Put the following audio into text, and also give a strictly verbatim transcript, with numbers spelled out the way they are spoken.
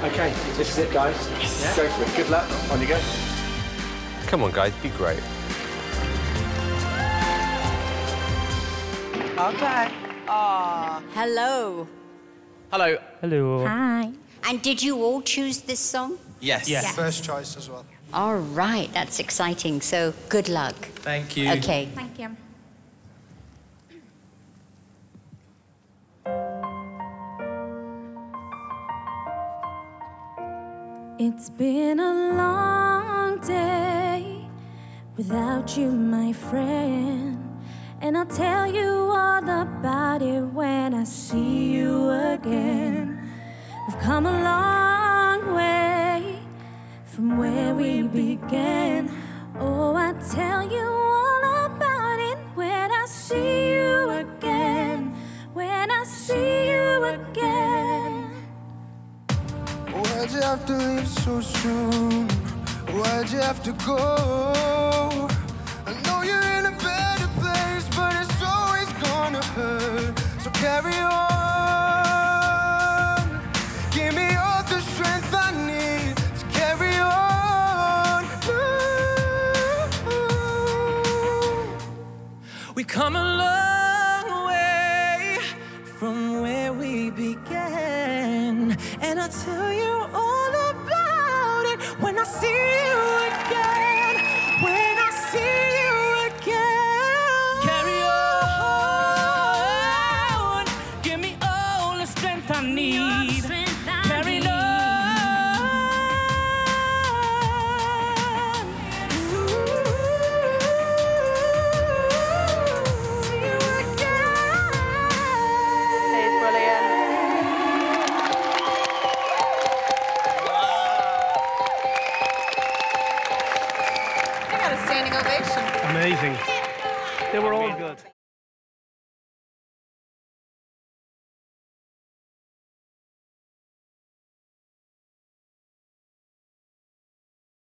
Okay, this is it, guys. Yes. Go for it. Good luck. On you go. Come on, guys, be great. Okay. Aww. Hello. Hello. Hello. Hi. And did you all choose this song? Yes. Yes. Yes. First choice as well. All right, that's exciting. So, good luck. Thank you. Okay. Thank you. It's been a long day without you, my friend. And I'll tell you all about it when I see you again. We've come a long way from where we began. Oh, I'll tell you all about it when I see you again. When I see you again. Why'd you have to leave so soon? Why'd you have to go? I know you're in a better place, but it's always gonna hurt. So carry on. Give me all the strength I need to carry on. We come a long way from where we began, and I'll tell you all about it when I see you again. When I see you again. Carry on. Give me all the strength I need. Carry on. See you again. He's brilliant. They got a standing ovation. Amazing. They were all good.